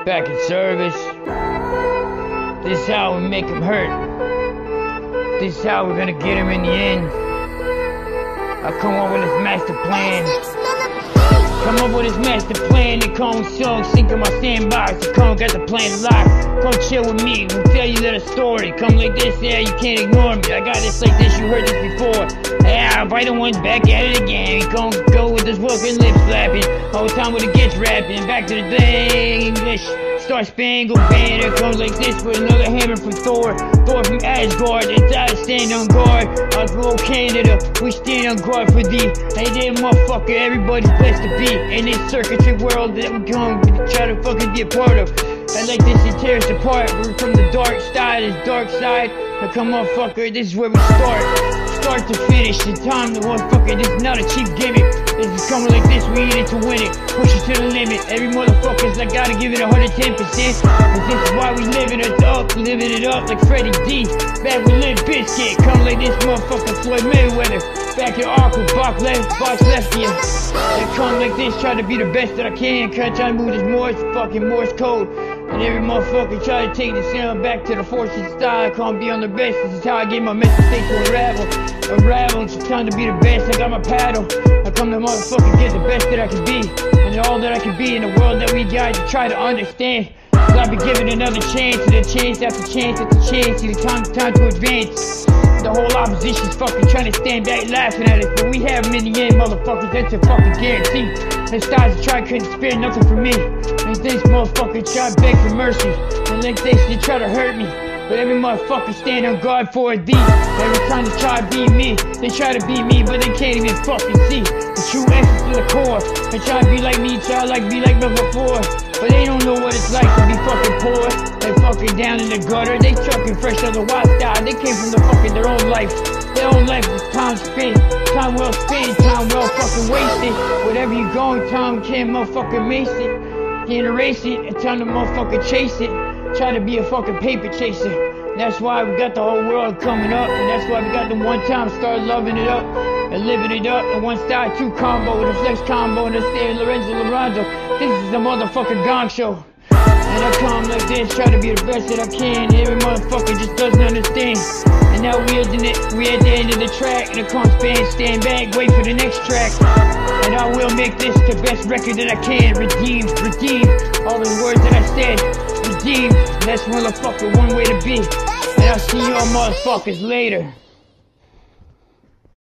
back in service. This is how we make them hurt. This is how we're gonna get them in the end. I come up with this master plan. Come up with this master plan. They call me song, sink in my sandbox. I come got the plan locked. Come chill with me, we'll tell you that a story. Come like this, yeah, you can't ignore me. I got this like this, you heard this before. Yeah, if I the one's back at it again. Come go with this fucking lip slapping. Whole time with the gets rapping. Back to the day, English. Star Spangled Banner comes like this with another hammer from Thor. Thor from Asgard, it's out to stand on guard. I'll go Canada, we stand on guard for thee. Hey there motherfucker, everybody's blessed to be in this circuitry world that we come to try to fucking be a part of. I like this, it tears apart. We're from the dark side, this dark side. Now come motherfucker, this is where we start. Start to finish, the time to motherfucker, this is not a cheap gimmick. This is coming like this, we in it to win it. Push it to the limit, every motherfucker's I gotta give it 110%. But this is why we living it up like Freddie D. Back with Limp Bizkit, come like this motherfucker Floyd Mayweather. Back in Ark with Box left you. They come like this, try to be the best that I can. Try to move this Morse code. And every motherfucker try to take the sound back to the fortune style. I can't be on the best, this is how I get my message state to unravel. It's time to be the best, I got my paddle. I come to motherfucker get the best that I can be. And all that I can be in the world that we got to try to understand. Cause I've been given another chance, and a chance after chance after chance. See the time to advance. The whole opposition's fucking trying to stand back laughing at us, but we have them in the end, motherfuckers, that's a fucking guarantee. The stars try couldn't spare nothing from me. And this motherfucker try to beg for mercy. And like this, they try to hurt me. But every motherfucker stand on guard for a D. Every time they try to beat me, they try to beat me, but they can't even fucking see the true essence to the core. They try to be like me, try to be like me before. But they don't know what it's like to be fucking poor. They fucking down in the gutter, they chucking fresh on the wild style. They came from the fucking their own life. Their own life is time spent, time well spent, time well fucking wasted. Whatever you going, time can't motherfucking mace it. Can't erase it, it's time to motherfucking chase it. Try to be a fucking paper chaser. That's why we got the whole world coming up. And that's why we got the one time start loving it up and living it up. And one style, two combo with a flex combo and a stay Lorenzo Lorenzo. This is a motherfucking gong show. And I come like this, try to be the best that I can. Every motherfucker just doesn't understand. And now we at the end of the track. And the comes band, stand back, wait for the next track. And I will make this the best record that I can. Redeem all the words that I said. Redeem, that's motherfucker one way to be. And I'll see y'all motherfuckers later.